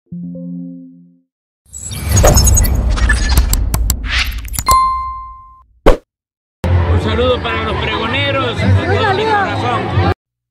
Un saludo para los pregoneros, con todo mi corazón.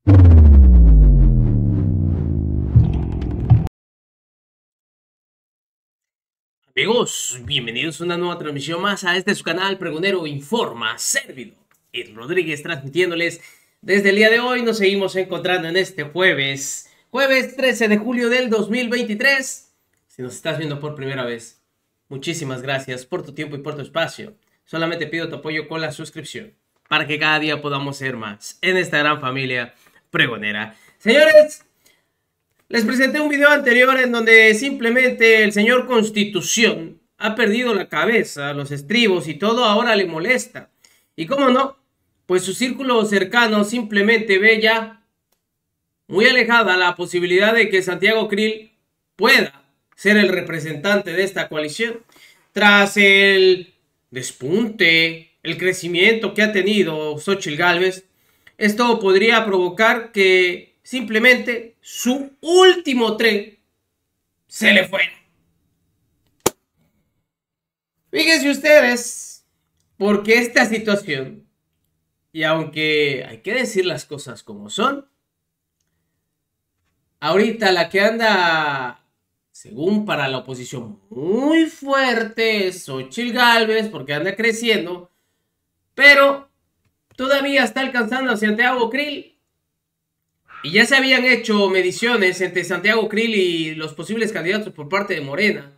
Amigos, bienvenidos a una nueva transmisión más a este su canal Pregonero Informa, servidor Ed Rodríguez, transmitiéndoles desde el día de hoy. Nos seguimos encontrando en este jueves 13 de julio del 2023. Si nos estás viendo por primera vez, muchísimas gracias por tu tiempo y por tu espacio. Solamente pido tu apoyo con la suscripción para que cada día podamos ser más en esta gran familia pregonera. Señores, les presenté un video anterior en donde simplemente el señor Constitución ha perdido la cabeza, los estribos y todo ahora le molesta. Y cómo no, pues su círculo cercano simplemente ve ya muy alejada la posibilidad de que Santiago Krill pueda ser el representante de esta coalición. Tras el despunte, el crecimiento que ha tenido Xóchitl Gálvez, esto podría provocar que simplemente su último tren se le fuera. Fíjense ustedes, porque esta situación, y aunque hay que decir las cosas como son, ahorita la que anda, según para la oposición, muy fuerte es Xóchitl Gálvez, porque anda creciendo, pero todavía está alcanzando a Santiago Krill. Y ya se habían hecho mediciones entre Santiago Krill y los posibles candidatos por parte de Morena.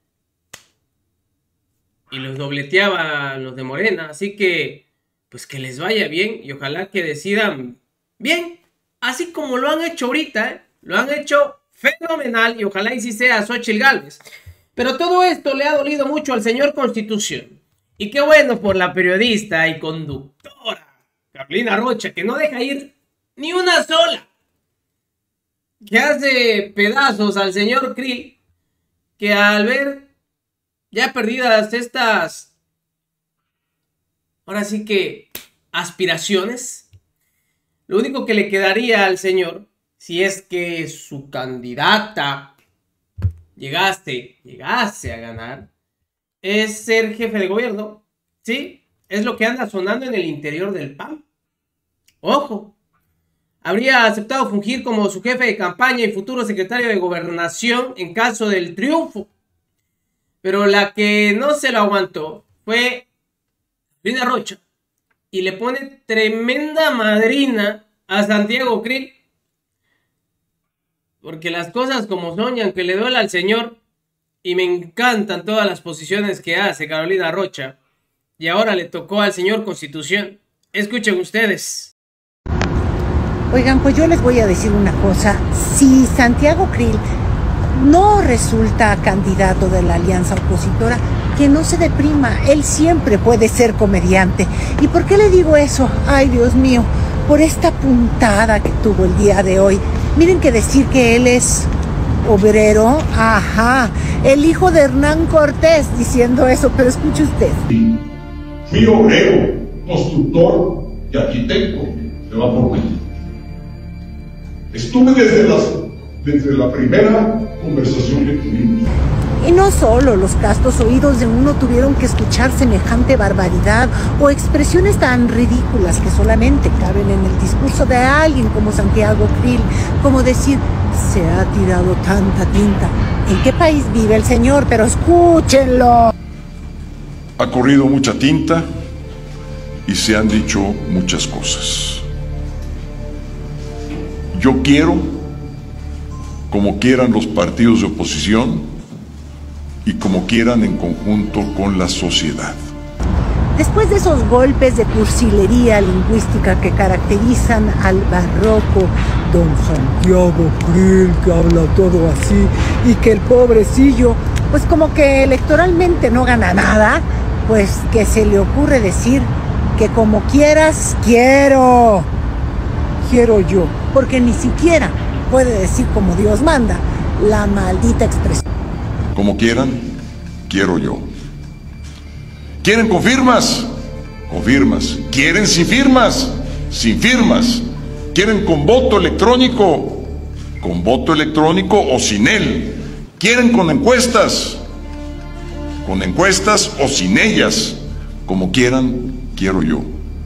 Y los dobleteaban los de Morena. Así que, pues que les vaya bien y ojalá que decidan bien. Así como lo han hecho ahorita, ¿eh? Lo han hecho fenomenal y ojalá y sí sea Xóchitl Gálvez. Pero todo esto le ha dolido mucho al señor Constitución. Y qué bueno por la periodista y conductora Carolina Rocha, que no deja ir ni una sola, que hace pedazos al señor Krill, que al ver ya perdidas estas, ahora sí que aspiraciones, lo único que le quedaría al señor, si es que su candidata llegase a ganar, es ser jefe de gobierno. Sí, es lo que anda sonando en el interior del PAN. Ojo, habría aceptado fungir como su jefe de campaña y futuro secretario de Gobernación en caso del triunfo. Pero la que no se lo aguantó fue Carolina Rocha y le pone tremenda madrina a Santiago Krill. Porque las cosas como son, y aunque le duela al señor, y me encantan todas las posiciones que hace Carolina Rocha, y ahora le tocó al señor Constitución. Escuchen ustedes. Oigan, pues yo les voy a decir una cosa. Si Santiago Krill no resulta candidato de la alianza opositora, que no se deprima. Él siempre puede ser comediante. ¿Y por qué le digo eso? Ay, Dios mío, por esta puntada que tuvo el día de hoy. Miren que decir que él es obrero, ajá, el hijo de Hernán Cortés diciendo eso, pero escuche usted. Fui obrero, constructor y arquitecto, se va por mí. Estuve desde la primera conversación que tuvimos. Y no solo los castos oídos de uno tuvieron que escuchar semejante barbaridad o expresiones tan ridículas que solamente caben en el discurso de alguien como Santiago Krill, como decir, se ha tirado tanta tinta. ¿En qué país vive el señor? Pero escúchenlo. Ha corrido mucha tinta y se han dicho muchas cosas. Yo quiero, como quieran los partidos de oposición y como quieran en conjunto con la sociedad. Después de esos golpes de cursilería lingüística que caracterizan al barroco don Santiago Krill, que habla todo así, y que el pobrecillo, pues como que electoralmente no gana nada, pues que se le ocurre decir que como quieras, quiero yo, porque ni siquiera puede decir como Dios manda, la maldita expresión. Como quieran, quiero yo. ¿Quieren con firmas? Con firmas. ¿Quieren sin firmas? Sin firmas. ¿Quieren con voto electrónico? Con voto electrónico o sin él. Quieren con encuestas o sin ellas, como quieran, quiero yo.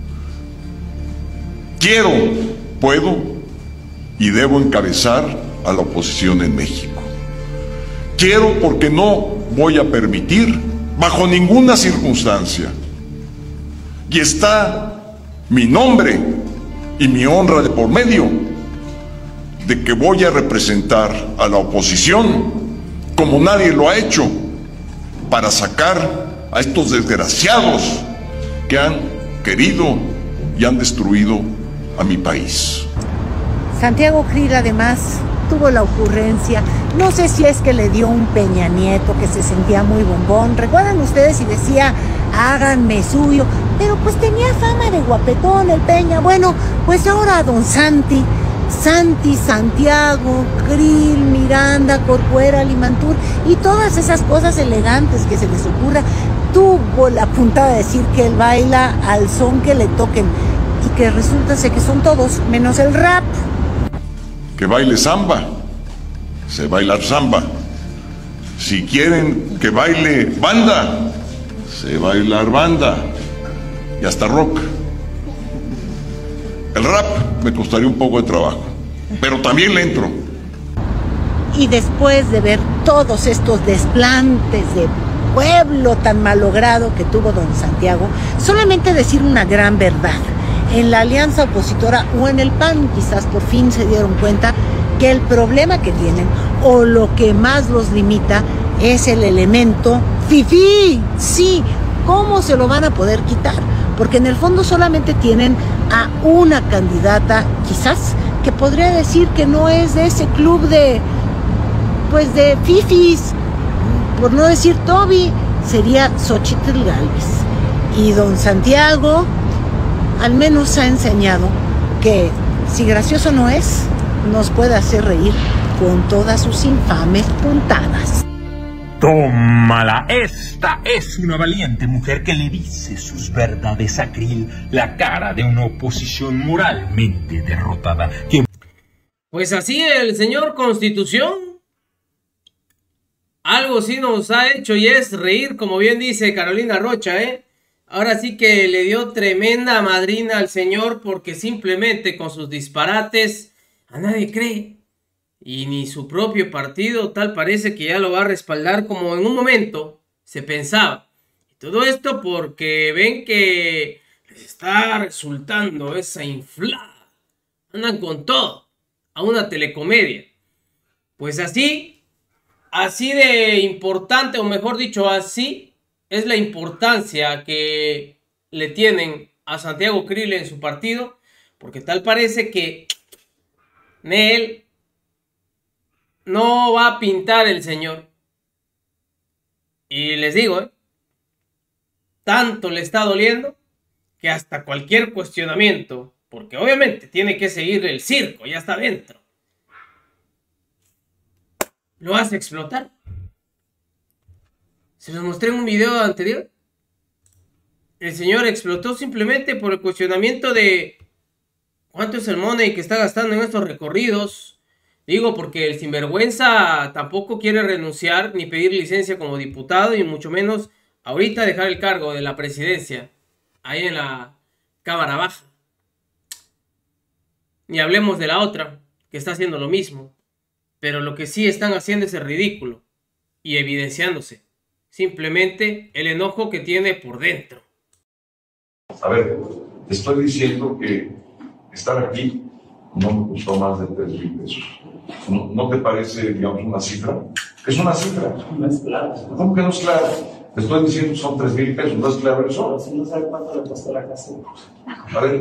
Quiero, puedo y debo encabezar a la oposición en México. Quiero porque no voy a permitir, bajo ninguna circunstancia, y está mi nombre y mi honra de por medio, de que voy a representar a la oposición como nadie lo ha hecho, para sacar a estos desgraciados que han querido y han destruido a mi país. Santiago Krill además tuvo la ocurrencia, no sé si es que le dio un Peña Nieto que se sentía muy bombón, recuerdan ustedes, y decía háganme suyo, pero pues tenía fama de guapetón el Peña. Bueno, pues ahora don Santi, Santiago, Krill, Miranda, Corcuera, Limantur y todas esas cosas elegantes que se les ocurra, tuvo la puntada de decir que él baila al son que le toquen y que resulta ser que son todos menos el rap. Que baile samba, sé bailar samba. Si quieren que baile banda, sé bailar banda y hasta rock. El rap me costaría un poco de trabajo, pero también le entro. Y después de ver todos estos desplantes de pueblo tan malogrado que tuvo don Santiago, solamente decir una gran verdad. En la alianza opositora o en el PAN quizás por fin se dieron cuenta que el problema que tienen o lo que más los limita es el elemento fifí. Sí, ¿cómo se lo van a poder quitar? Porque en el fondo solamente tienen a una candidata, quizás, que podría decir que no es de ese club de fifis, por no decir Toby, sería Xochitl Gálvez. Y don Santiago al menos ha enseñado que si gracioso no es, nos puede hacer reír con todas sus infames puntadas. Tómala, esta es una valiente mujer que le dice sus verdades a Krill, la cara de una oposición moralmente derrotada. Pues así el señor Constitución, algo sí nos ha hecho y es reír, como bien dice Carolina Rocha, Ahora sí que le dio tremenda madrina al señor porque simplemente con sus disparates a nadie cree. Y ni su propio partido tal parece que ya lo va a respaldar como en un momento se pensaba. Y todo esto porque ven que les está resultando esa inflada. Andan con todo a una telecomedia. Pues así de importante, o mejor dicho, así es la importancia que le tienen a Santiago Krill en su partido, porque tal parece que él no va a pintar el señor. Y les digo, tanto le está doliendo que hasta cualquier cuestionamiento, porque obviamente tiene que seguir el circo, ya está dentro, lo hace explotar. Se los mostré en un video anterior. El señor explotó simplemente por el cuestionamiento de cuánto es el money que está gastando en estos recorridos. Digo, porque el sinvergüenza tampoco quiere renunciar ni pedir licencia como diputado y mucho menos ahorita dejar el cargo de la presidencia ahí en la Cámara Baja. Ni hablemos de la otra, que está haciendo lo mismo. Pero lo que sí están haciendo es el ridículo y evidenciándose simplemente el enojo que tiene por dentro. A ver, te estoy diciendo que estar aquí no me costó más de 3,000 pesos. ¿No te parece, digamos, una cifra? Es una cifra. No es claro. ¿Cómo que no es claro? Te estoy diciendo que son 3,000 pesos. ¿No es claro eso? Pero si no sabe cuánto le costó la casa. A ver,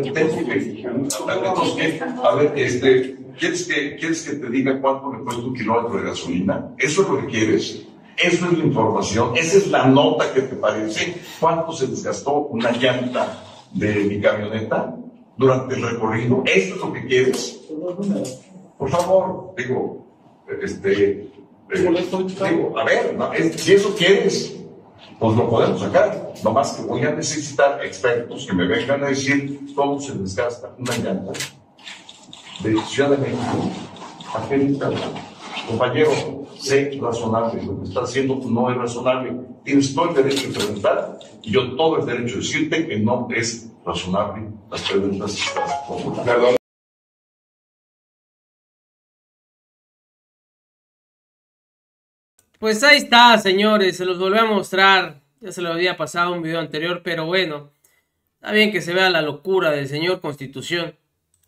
¿quieres que te diga cuánto me cuesta un kilómetro de gasolina? ¿Eso es lo que quieres? Eso es la información, esa es la nota que te parece. ¿Cuánto se desgastó una llanta de mi camioneta durante el recorrido? ¿Eso es lo que quieres? Por favor, digo, a ver, si eso quieres, pues lo podemos sacar. Nomás que voy a necesitar expertos que me vengan a decir cómo se desgasta una llanta de Ciudad de México a Querétaro. Compañero, sé razonable, lo que está haciendo no es razonable. Tienes todo el derecho de preguntar y yo todo el derecho de decirte que no es razonable las preguntas que estás formulando. Pues ahí está, señores, se los volví a mostrar. Ya se lo había pasado un video anterior, pero bueno, está bien que se vea la locura del señor Constitución.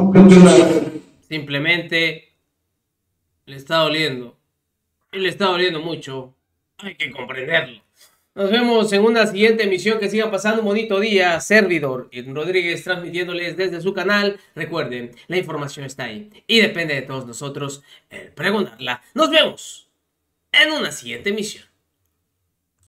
Simplemente le está doliendo. Y le está doliendo mucho. Hay que comprenderlo. Nos vemos en una siguiente emisión. Que sigan pasando un bonito día. Servidor Edwin Rodríguez transmitiéndoles desde su canal. Recuerden, la información está ahí. Y depende de todos nosotros el preguntarla. Nos vemos en una siguiente emisión.